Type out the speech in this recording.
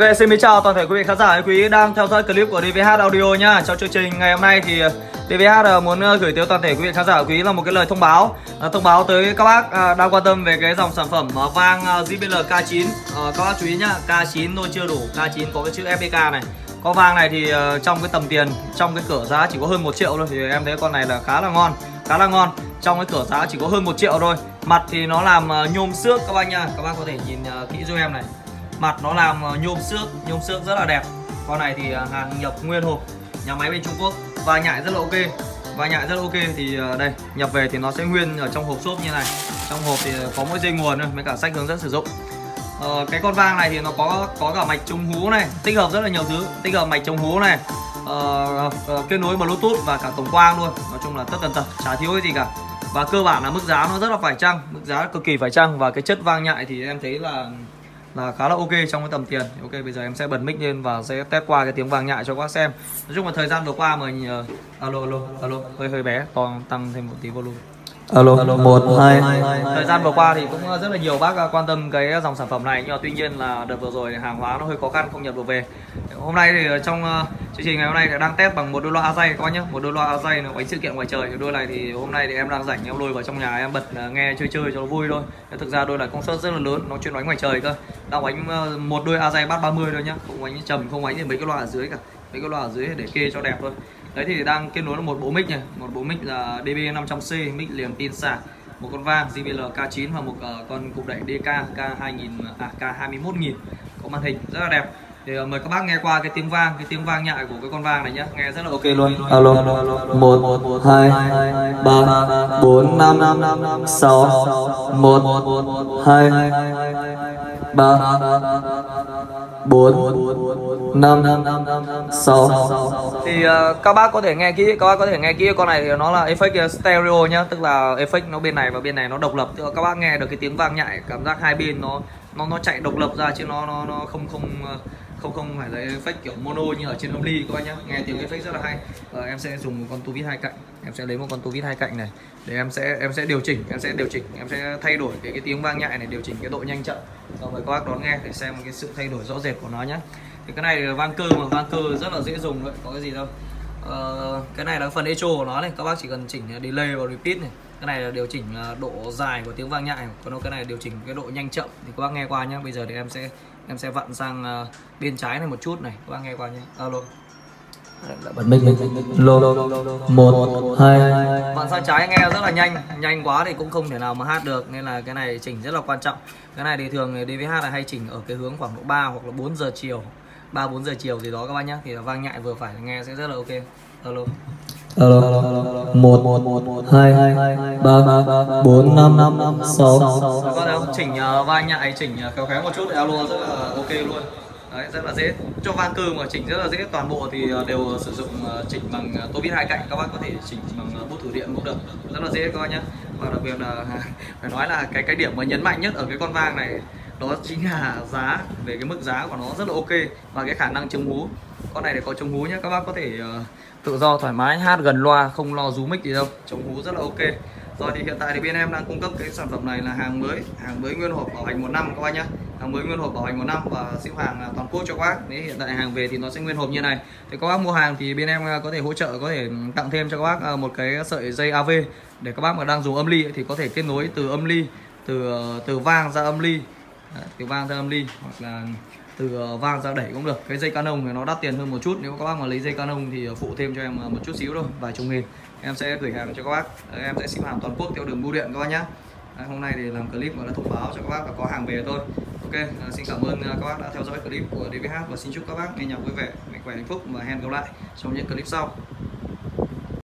xin kính chào toàn thể quý vị khán giả quý đang theo dõi clip của DVH Audio nhá. Trong chương trình ngày hôm nay thì DVH muốn gửi tới toàn thể quý vị khán giả quý là một cái lời thông báo, tới các bác đang quan tâm về cái dòng sản phẩm vang JBL K9. Các bác chú ý nhá, K9 thôi chưa đủ, K9 có cái chữ FPK này. Con vang này thì trong cái tầm tiền, trong cái cửa giá chỉ có hơn 1 triệu thôi, thì em thấy con này là khá là ngon. Trong cái cửa giá chỉ có hơn 1 triệu thôi. Mặt thì nó làm nhôm xước các bác nha, các bác có thể nhìn kỹ cho em này. Mặt nó làm nhôm xước rất là đẹp. Con này thì hàng nhập nguyên hộp, nhà máy bên Trung Quốc, và nhại rất là ok. Thì đây nhập về thì nó sẽ nguyên ở trong hộp xốp như này. Trong hộp thì có mỗi dây nguồn thôi, với cả sách hướng dẫn sử dụng. Cái con vang này thì nó có cả mạch chống hú này, tích hợp rất là nhiều thứ, tích hợp mạch chống hú này, kết nối Bluetooth và cả tổng quang luôn. Nói chung là tất tần tật, chả thiếu cái gì cả. Và cơ bản là mức giá nó rất là phải chăng, mức giá cực kỳ phải chăng. Và cái chất vang nhại thì em thấy là khá là ok trong cái tầm tiền. Ok, bây giờ em sẽ bật mic lên và sẽ test qua cái tiếng vang nhại cho các bác xem. Nói chung là thời gian vừa qua mình alo hơi bé, tăng thêm một tí volume. Alo 1 2. Thời gian vừa qua thì cũng rất là nhiều bác quan tâm cái dòng sản phẩm này, nhưng mà tuy nhiên là đợt vừa rồi hàng hóa nó hơi khó khăn không nhập được về. Hôm nay thì trong chương trình ngày hôm nay thì đang test bằng một đôi loa Azay các bác nhé, một đôi loa Azay nó bánh sự kiện ngoài trời. Đôi này thì hôm nay thì em đang rảnh, em lôi vào trong nhà em bật nghe chơi cho nó vui thôi. Thực ra đôi này công suất rất là lớn, nó chuyên đánh ngoài trời cơ. Đang đánh một đôi Azay bass 30 thôi nhá, không đánh trầm, không đánh thì mấy cái loa ở dưới cả, mấy cái loa ở dưới để kê cho đẹp thôi. Đấy thì đang kết nối là một bộ mic này, một bộ mic là DB500C, mic liền pin sạc, một con vang JBL K9 và một con cục đẩy DK K21000 có màn hình rất là đẹp. Thì mời các bác nghe qua cái tiếng vang nhại của cái con vang này nhé, nghe rất là ok luôn. Alo 1 2 3 4 5 6 1 2 3 4 5 6. Thì các bác có thể nghe kỹ, con này thì nó là effect stereo nhá, tức là effect nó bên này và bên này nó độc lập, tức là các bác nghe được cái tiếng vang nhại, cảm giác hai bên nó chạy độc lập ra, chứ nó không phải là effect kiểu mono như ở trên âm ly các bác nhá. Nghe tiếng effect rất là hay. Em sẽ dùng một con tu vít hai cạnh, em sẽ lấy một con tu vít hai cạnh này để em sẽ điều chỉnh, em sẽ thay đổi cái tiếng vang nhại này, điều chỉnh cái độ nhanh chậm. Rồi mời các bác đón nghe để xem cái sự thay đổi rõ rệt của nó nhé. Thì cái này là vang cơ rất là dễ dùng đấy, có cái gì đâu. Cái này là phần echo của nó này, các bác chỉ cần chỉnh delay và repeat này. Cái này là điều chỉnh độ dài của tiếng vang nhại, còn cái này là điều chỉnh cái độ nhanh chậm. Thì các bác nghe qua nhé. Bây giờ thì em sẽ vặn sang bên trái này một chút này, các bác nghe qua nhé. Alo. Bật mic lên. Lô 1 2. Vặn sang trái nghe rất là nhanh quá thì cũng không thể nào mà hát được, nên là cái này chỉnh rất là quan trọng. Cái này thì thường DVH là hay chỉnh ở cái hướng khoảng độ 3 hoặc là 4 giờ chiều, 3-4 giờ chiều gì đó các bác nhé. Thì là vang nhại vừa phải nghe sẽ rất là ok. Alo 1 2 3 4 5 6. Các bác chỉnh vang nhại, chỉnh khéo một chút, alo rất là ok luôn. Đấy, rất là dễ. Cho vang cơ mà chỉnh rất là dễ, toàn bộ thì đều sử dụng chỉnh bằng tô vít hai cạnh, các bác có thể chỉnh bằng bút thử điện cũng được, rất là dễ các bác nhé. Và đặc biệt là phải nói là cái điểm mà nhấn mạnh nhất ở cái con vang này đó chính là giá, về cái mức giá của nó rất là ok và cái khả năng chống hú. Con này để có chống hú nhé, các bác có thể tự do thoải mái hát gần loa, không lo rú mic gì đâu, chống hú rất là ok. Rồi thì hiện tại thì bên em đang cung cấp cái sản phẩm này là hàng mới nguyên hộp bảo hành 1 năm các bác nhé. Hàng mới nguyên hộp bảo hành 1 năm và ship hàng toàn quốc cho các bác. Nếu hiện tại hàng về thì nó sẽ nguyên hộp như này. Thì các bác mua hàng thì bên em có thể hỗ trợ, có thể tặng thêm cho các bác một cái sợi dây AV để các bác mà đang dùng âm ly thì có thể kết nối từ âm ly, từ vang ra âm ly, từ vang ra âm ly, hoặc là từ vang ra đẩy cũng được. Cái dây Canon thì nó đắt tiền hơn một chút, nếu các bác mà lấy dây Canon thì phụ thêm cho em một chút xíu thôi, vài chục nghìn. Em sẽ gửi hàng cho các bác. Em sẽ ship hàng toàn quốc theo đường bưu điện các bác nhé. Hôm nay thì làm clip gọi là thông báo cho các bác là có hàng về thôi. Ok, xin cảm ơn các bác đã theo dõi clip của DVH và xin chúc các bác nghe nhạc vui vẻ, mạnh khỏe, hạnh phúc và hẹn gặp lại trong những clip sau.